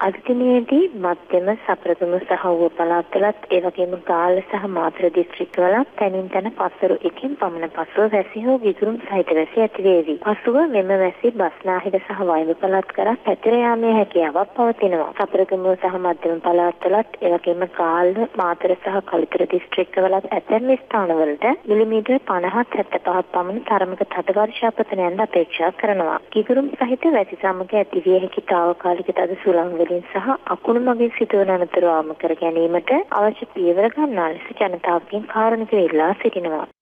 අද දිනේදී මධ්‍යම සප්‍රතුම සහ ඌව පළාත්වලත් ඒ වගේම ගාල්ල සහ මාතර දිස්ත්‍රික්කවල තැනින් තැන පස්වරු එකකින් පමණ පසුව වැසි හෝ විදුරුම් සහිත වැසි ඇති වේවි. පසුව මෙම වැසි බස්නාහිර සහ වයඹ පළාත් කරා පැතිර යාමේ හැකියාවක් පවතිනවා. සප්‍රතුම සහ මධ්‍යම පළාත්වලත් ඒ වගේම ගාල්ල මාතර සහ කළුතර දිස්ත්‍රික්කවලත් ඇතැම් ස්ථානවලට මිලිමීටර් 50-75ක් පමණ තරමක තද වර්ෂාපතනයන් අපේක්ෂා කරනවා. කිදුරුම් සහිත වැසි සමග ඇතිවිය හැකි තාවකාලික තද සුළං වලින් සහ අකුණු මගින් සිදුවන අනතුරු අවම කර ගැනීමට අවශ්‍ය පියවර ගන්නා ලෙස ජනතාවගෙන් කාරුණිකව ඉල්ලා සිටිනවා.